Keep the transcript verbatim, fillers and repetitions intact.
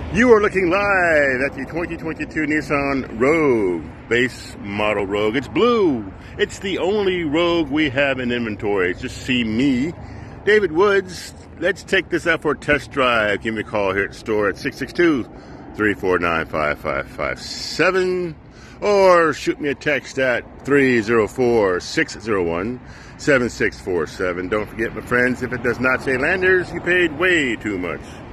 You are looking live at the twenty twenty-two Nissan Rogue, base model Rogue. It's blue. It's the only Rogue we have in inventory. Just see me, David Woods. Let's take this out for a test drive. Give me a call here at the store at six six two, three four nine, five five five seven or shoot me a text at three zero four, six zero one, seven six four seven. Don't forget, my friends, if it does not say Landers, you paid way too much.